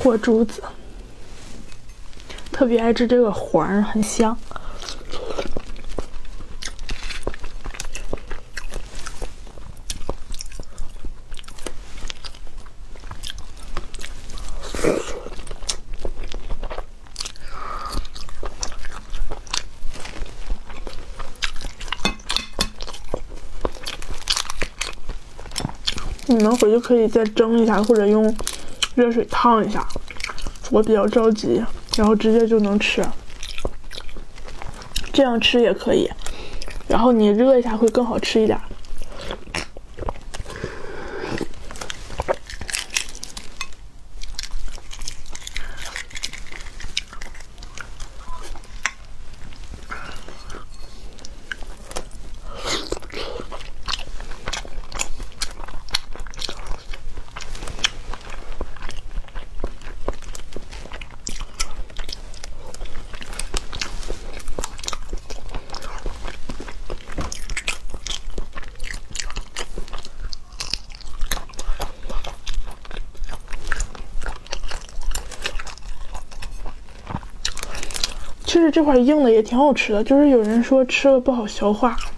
火珠子，特别爱吃这个黄，很香。你们回去可以再蒸一下，或者用热水烫一下。我比较着急，然后直接就能吃。这样吃也可以，然后你热一下会更好吃一点。其实这块硬的也挺好吃的，就是有人说吃了不好消化。